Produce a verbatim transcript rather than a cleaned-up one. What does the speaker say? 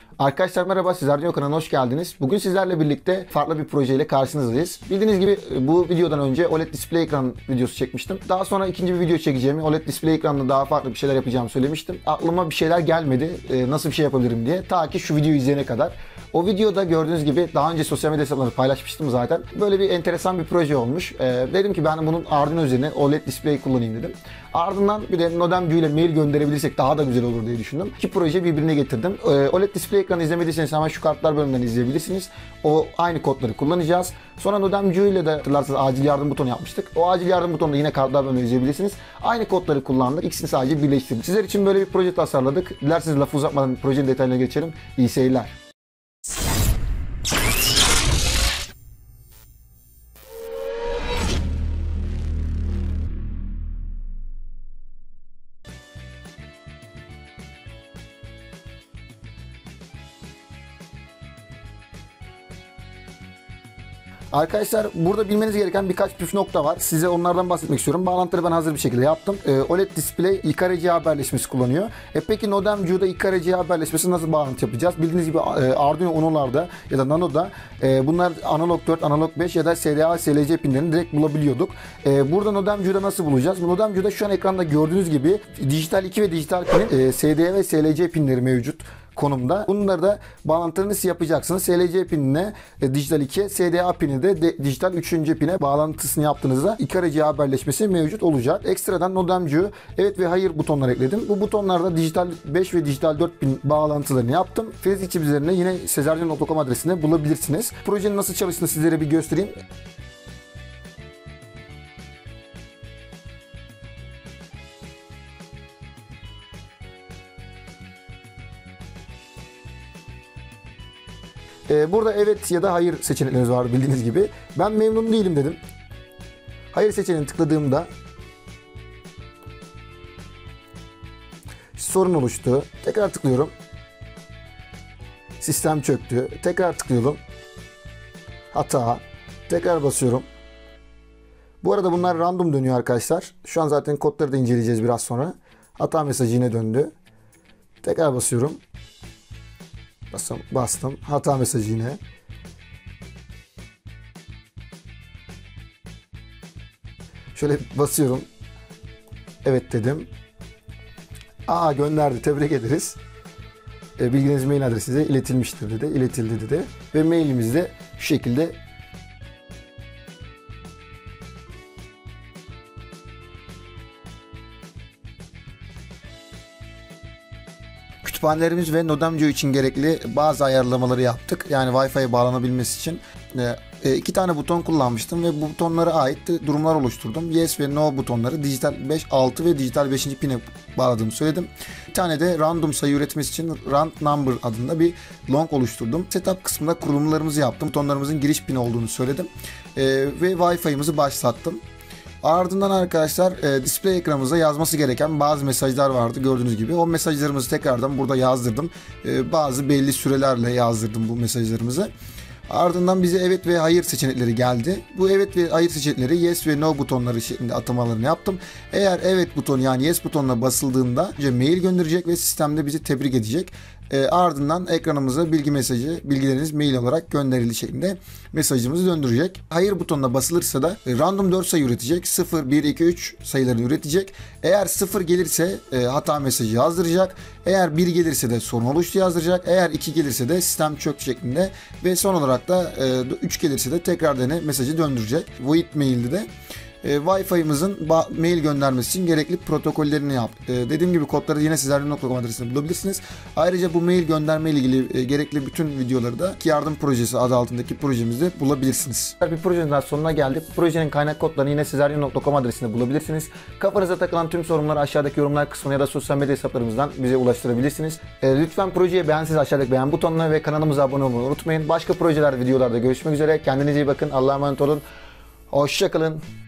Arkadaşlar merhaba, Sizlerden Yok kanalına hoş geldiniz. Bugün sizlerle birlikte farklı bir projeyle karşınızdayız. Bildiğiniz gibi bu videodan önce O L E D display ekran videosu çekmiştim. Daha sonra ikinci bir video çekeceğimi, O L E D display ekranında daha farklı bir şeyler yapacağımı söylemiştim. Aklıma bir şeyler gelmedi, nasıl bir şey yapabilirim diye. Ta ki şu videoyu izleyene kadar. O videoda gördüğünüz gibi daha önce sosyal medya hesaplarında paylaşmıştım zaten. Böyle bir enteresan bir proje olmuş. Ee, dedim ki ben bunun Arduino üzerine O L E D display kullanayım dedim. Ardından bir de Nodemcu ile mail gönderebilirsek daha da güzel olur diye düşündüm. İki projeyi birbirine getirdim. Ee, O L E D display ekranı izlemediyseniz hemen şu kartlar bölümünden izleyebilirsiniz. O aynı kodları kullanacağız. Sonra Nodemcu ile de hatırlarsanız acil yardım butonu yapmıştık. O acil yardım butonunda yine kartlar bölümünden izleyebilirsiniz. Aynı kodları kullandık. İkisini sadece birleştirdik. Sizler için böyle bir proje tasarladık. Dilerseniz lafı uzatmadan projenin detaylarına geçelim. İyi seyirler. Arkadaşlar burada bilmeniz gereken birkaç püf nokta var. Size onlardan bahsetmek istiyorum. Bağlantıları ben hazır bir şekilde yaptım. Ee, O L E D display I K R C A haberleşmesi kullanıyor. E peki Nodemcu'da I K R C A haberleşmesi nasıl bağlantı yapacağız? Bildiğiniz gibi e, Arduino Uno'larda ya da Nano'da e, bunlar analog dört, analog beş ya da S D A, S L C pinlerini direkt bulabiliyorduk. E, burada Nodemcu'da nasıl bulacağız? Nodemcu'da şu an ekranda gördüğünüz gibi dijital iki ve dijital pinin e, S D A ve S L C pinleri mevcut konumda. Bunları da bağlantılarını nasıl yapacaksınız? S L C pinine e, dijital iki, S D A pini de, de dijital üçüncü pine bağlantısını yaptığınızda I K R C A haberleşmesi mevcut olacak. Ekstradan Nodemcu evet ve hayır butonları ekledim. Bu butonlarda dijital beş ve dijital dört pin bağlantılarını yaptım. Fizikçi üzerine yine sezaryen nokta com adresinde bulabilirsiniz. Projenin nasıl çalıştığını sizlere bir göstereyim. Ee, burada evet ya da hayır seçenekleriniz var bildiğiniz gibi. Ben memnun değilim dedim. Hayır seçeneğini tıkladığımda sorun oluştu. Tekrar tıklıyorum. Sistem çöktü. Tekrar tıklıyorum. Hata. Tekrar basıyorum. Bu arada bunlar random dönüyor arkadaşlar. Şu an zaten kodları da inceleyeceğiz biraz sonra. Hata mesajı yine döndü. Tekrar basıyorum. Bastım, bastım. Hata mesajı yine. Şöyle basıyorum. Evet dedim. Aa gönderdi. Tebrik ederiz. E, bilginiz mail adresinize iletilmiştir dedi. İletildi dedi. Ve mailimiz de şu şekilde kütüphanelerimiz ve Nodemcu için gerekli bazı ayarlamaları yaptık. Yani Wi-Fi'ye bağlanabilmesi için e, iki tane buton kullanmıştım ve bu butonlara ait durumlar oluşturdum. Yes ve No butonları dijital beş, altı ve dijital beşinci pine bağladığımı söyledim. Bir tane de random sayı üretmesi için rand number adında bir long oluşturdum. Setup kısmında kurulumlarımızı yaptım. Butonlarımızın giriş pini olduğunu söyledim. E, ve Wi-Fi'mizi başlattım. Ardından arkadaşlar e, display ekranımıza yazması gereken bazı mesajlar vardı gördüğünüz gibi. O mesajlarımızı tekrardan burada yazdırdım. E, bazı belli sürelerle yazdırdım bu mesajlarımızı. Ardından bize evet ve hayır seçenekleri geldi. Bu evet ve hayır seçenekleri yes ve no butonları şeklinde atamalarını yaptım. Eğer evet butonu yani yes butonuna basıldığında önce mail gönderecek ve sistemde bizi tebrik edecek. E, ardından ekranımıza bilgi mesajı, bilgileriniz mail olarak gönderildi şeklinde mesajımızı döndürecek. Hayır butonuna basılırsa da e, random dört sayı üretecek. sıfır, bir, iki, üç sayılarını üretecek. Eğer sıfır gelirse e, hata mesajı yazdıracak. Eğer bir gelirse de sorun oluştu yazdıracak. Eğer iki gelirse de sistem çöktü şeklinde ve son olarak da e, üç gelirse de tekrar dene mesajı döndürecek. Void mail'de de E, Wi-Fi'mizin mail göndermesi için gerekli protokollerini yaptık. E, dediğim gibi kodları yine sizlerden nokta com adresinde bulabilirsiniz. Ayrıca bu mail gönderme ile ilgili e, gerekli bütün videoları da yardım projesi adı altındaki projemizde bulabilirsiniz. Bir projenin daha sonuna geldik. Projenin kaynak kodlarını yine sizlerden nokta com adresinde bulabilirsiniz. Kafanıza takılan tüm sorunları aşağıdaki yorumlar kısmına ya da sosyal medya hesaplarımızdan bize ulaştırabilirsiniz. E, lütfen projeyi beğenseniz aşağıdaki beğen butonuna ve kanalımıza abone olmayı unutmayın. Başka projeler, videolarda görüşmek üzere. Kendinize iyi bakın. Allah'a emanet olun. Hoşça kalın.